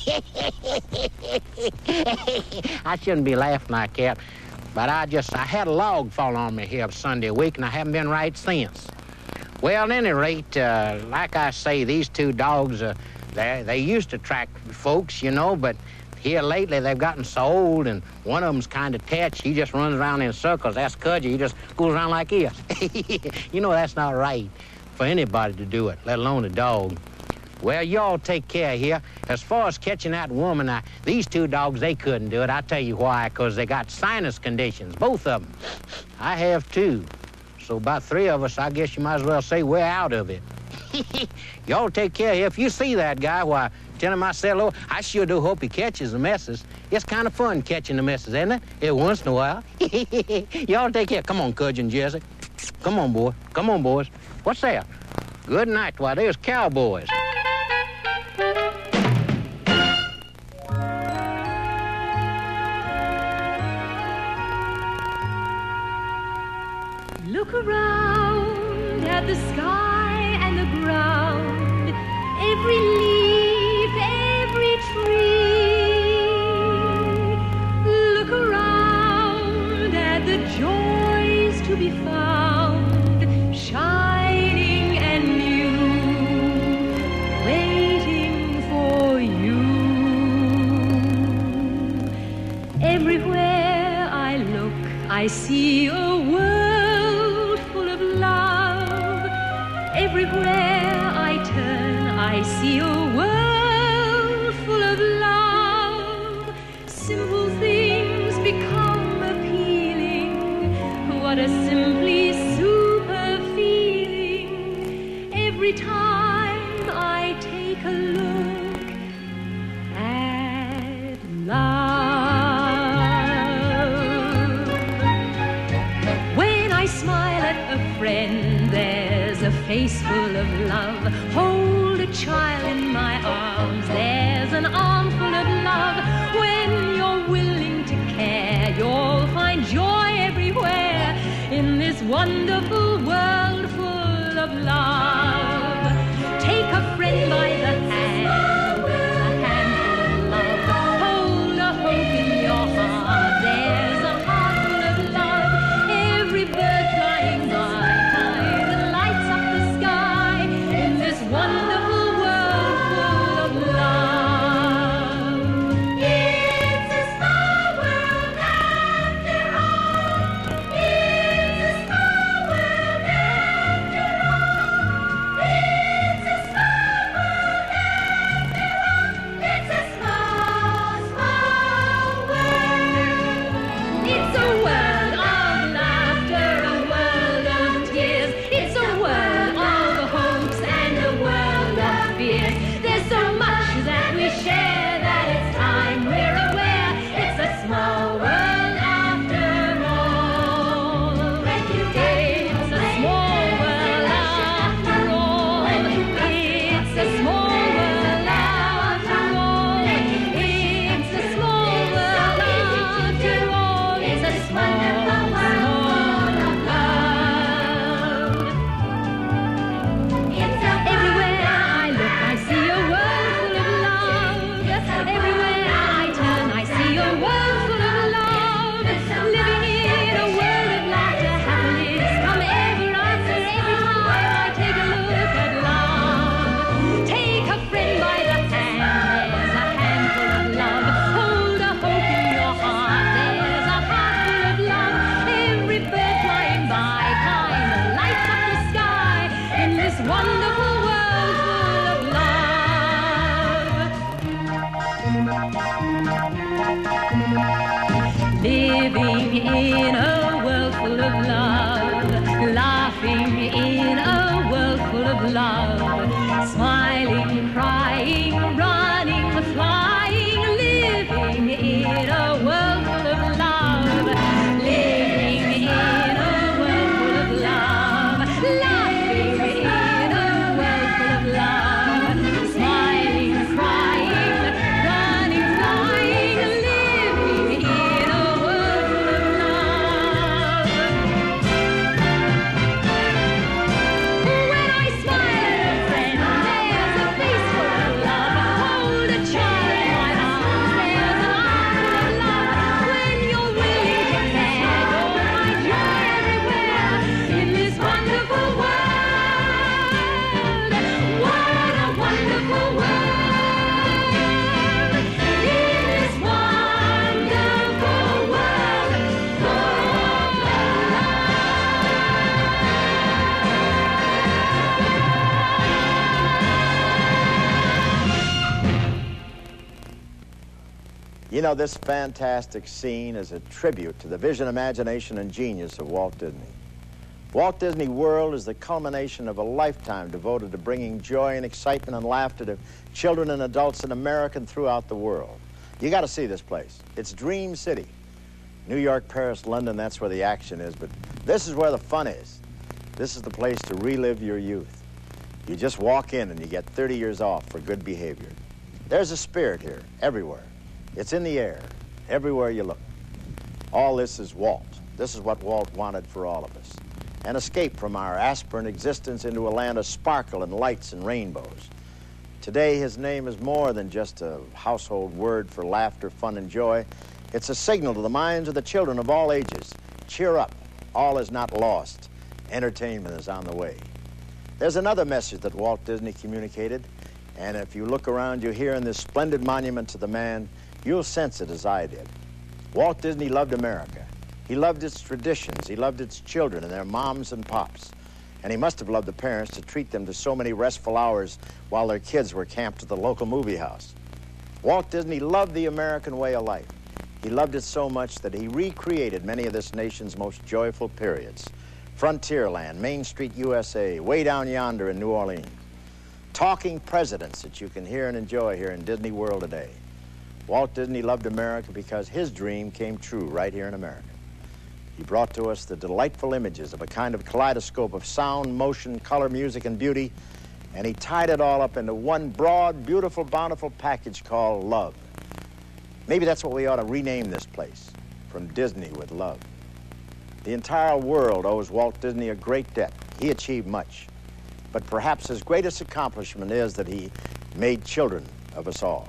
I shouldn't be laughing like that, but I just, I had a log fall on me here Sunday a week, and I haven't been right since. Well, at any rate, uh, like I say, these two dogs, uh, they, they used to attract folks, you know, but here lately they've gotten so old, and one of them's kind of attached. He just runs around in circles. That's Cudgy. He just goes around like this. You know, that's not right for anybody to do it, let alone a dog. Well, y'all take care here. As far as catching that woman, I, these two dogs, they couldn't do it. I'll tell you why, because they got sinus conditions, both of them. I have too. So about three of us, I guess you might as well say we're out of it. Y'all take care here. If you see that guy, why, tell him I said hello. I sure do hope he catches the messes. It's kind of fun catching the messes, isn't it? Every once in a while. Y'all take care. Come on, Cudge and Jesse. Come on, boy. Come on, boys. What's that? Good night. Why, there's cowboys. Look around at the sky and the ground, every leaf, every tree. Look around at the joys to be found, shining and new, waiting for you. Everywhere I look, I see a world full of love. Everywhere I turn, I see a world full of love. Simple things become appealing. What a simply super feeling. Every time I take a look at love. When I smile at a friend, there's a face full of love. Hold a child in my arms, there's an arm full of love. When you're willing to care, you'll find joy everywhere in this wonderful world full of love. Take a friend by the hand, with a handful of love. Hold a hope in your heart, there's a heart full of love. Every bird flying by lights up the sky in this wonderful world full of love. It's a small world after all. It's a small world You know, this fantastic scene is a tribute to the vision, imagination, and genius of Walt Disney. Walt Disney World is the culmination of a lifetime devoted to bringing joy and excitement and laughter to children and adults in America and throughout the world. You got to see this place. It's Dream City. New York, Paris, London, that's where the action is, but this is where the fun is. This is the place to relive your youth. You just walk in and you get thirty years off for good behavior. There's a spirit here, everywhere. It's in the air, everywhere you look. All this is Walt. This is what Walt wanted for all of us. An escape from our aspirant existence into a land of sparkle and lights and rainbows. Today, his name is more than just a household word for laughter, fun, and joy. It's a signal to the minds of the children of all ages. Cheer up. All is not lost. Entertainment is on the way. There's another message that Walt Disney communicated, and if you look around you here in this splendid monument to the man, you'll sense it as I did. Walt Disney loved America. He loved its traditions. He loved its children and their moms and pops. And he must have loved the parents to treat them to so many restful hours while their kids were camped at the local movie house. Walt Disney loved the American way of life. He loved it so much that he recreated many of this nation's most joyful periods. Frontierland, Main Street, U S A, way down yonder in New Orleans. Talking presidents that you can hear and enjoy here in Disney World today. Walt Disney loved America because his dream came true right here in America. He brought to us the delightful images of a kind of kaleidoscope of sound, motion, color, music, and beauty, and he tied it all up into one broad, beautiful, bountiful package called love. Maybe that's what we ought to rename this place, From Disney with Love. The entire world owes Walt Disney a great debt. He achieved much, but perhaps his greatest accomplishment is that he made children of us all.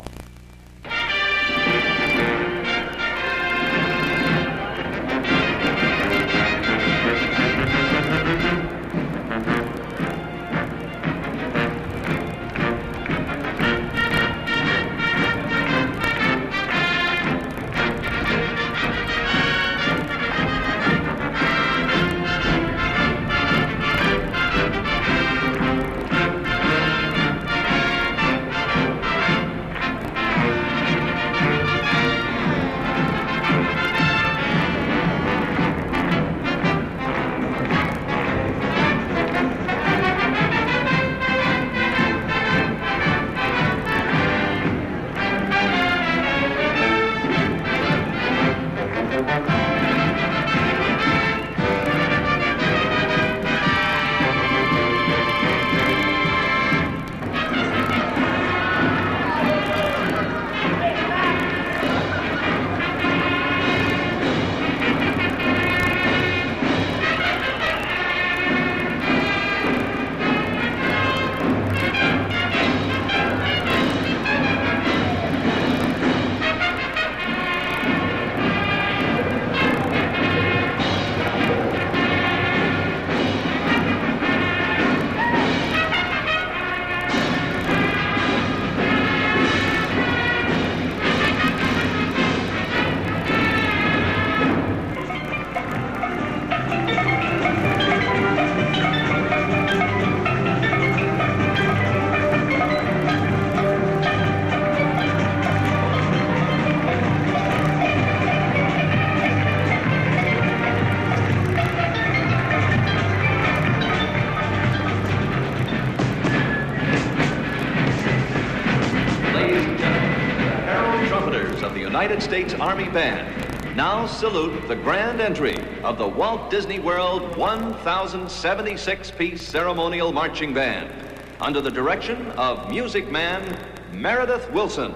United States Army Band now salute the grand entry of the Walt Disney World one thousand seventy-six piece ceremonial marching band under the direction of music man Meredith Wilson.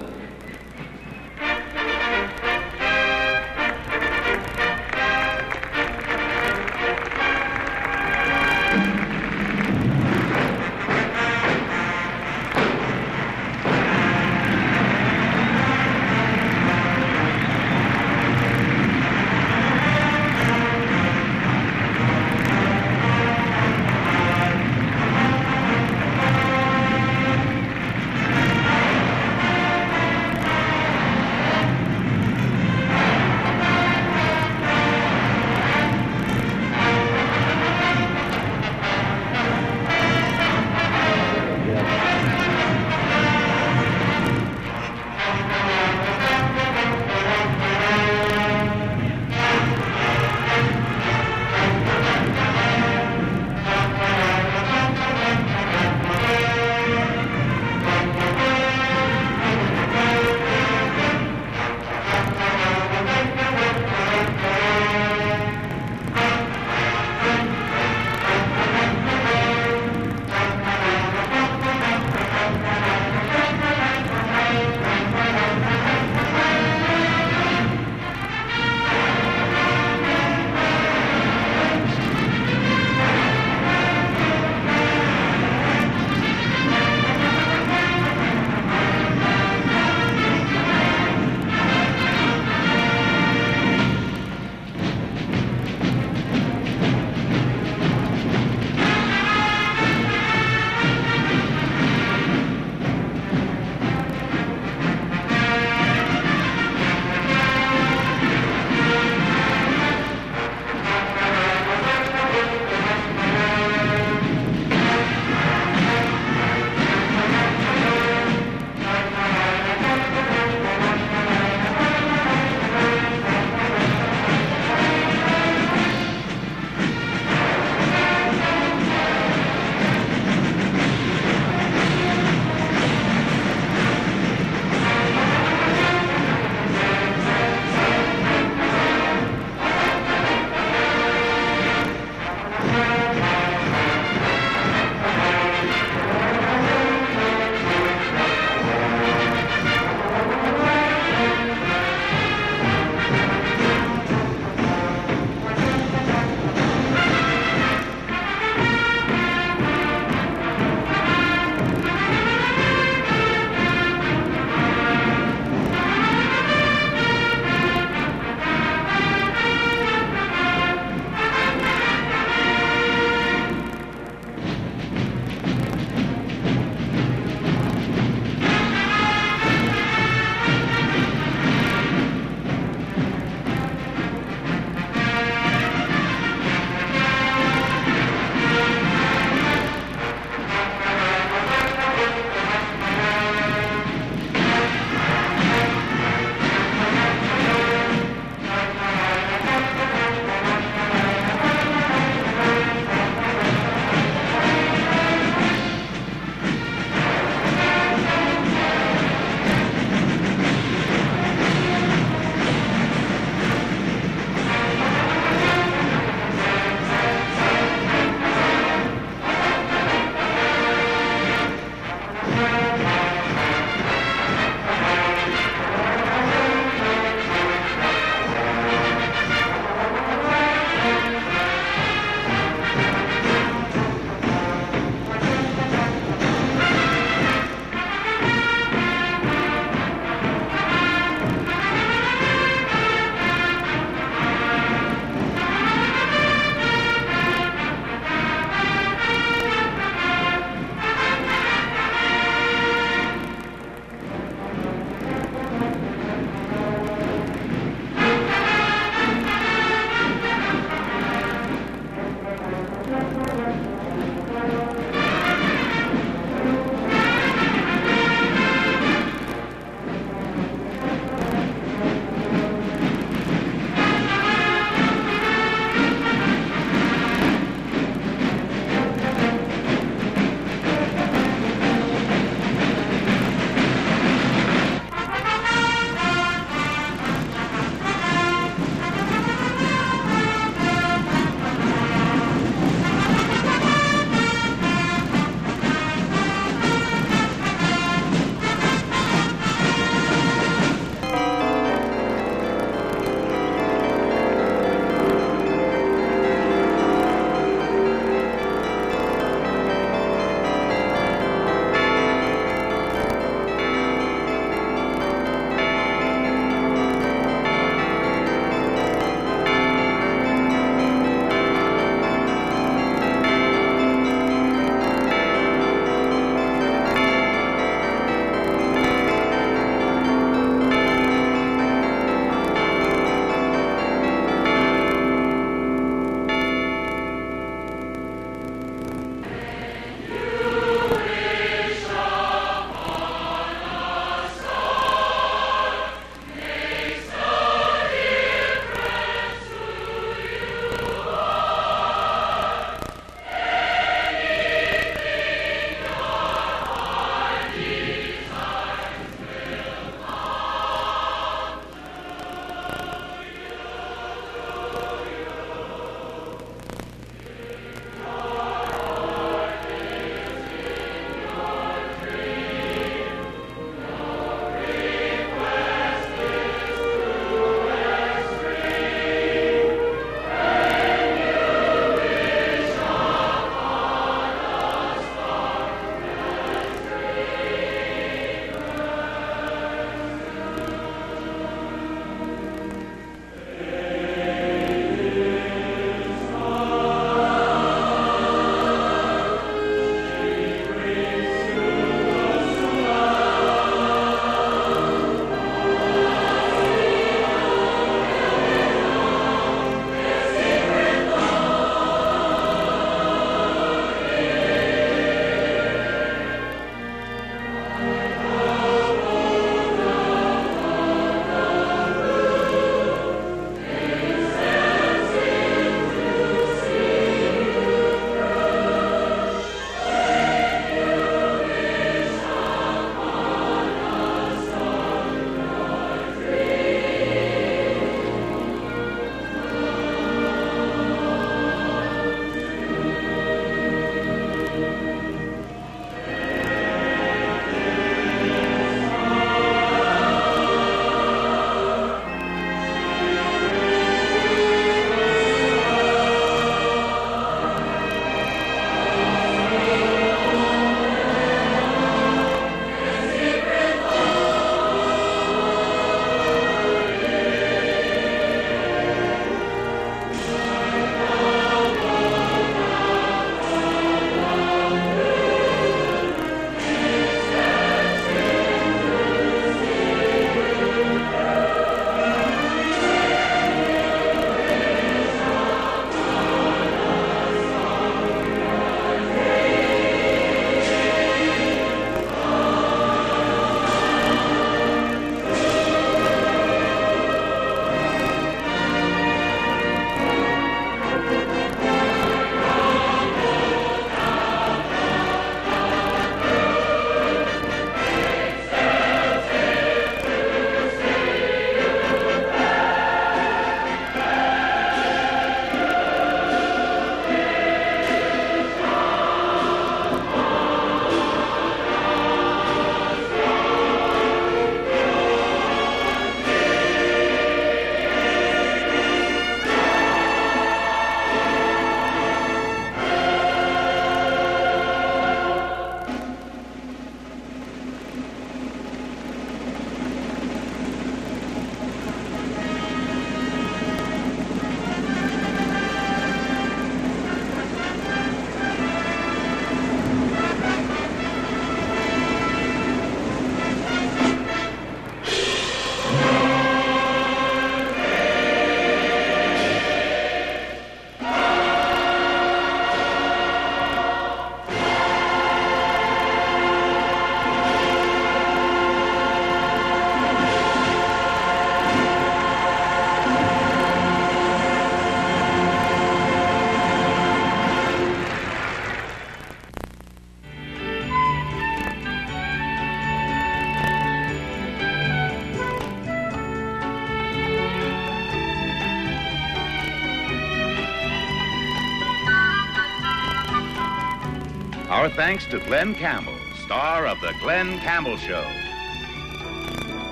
Our thanks to Glenn Campbell, star of The Glenn Campbell Show.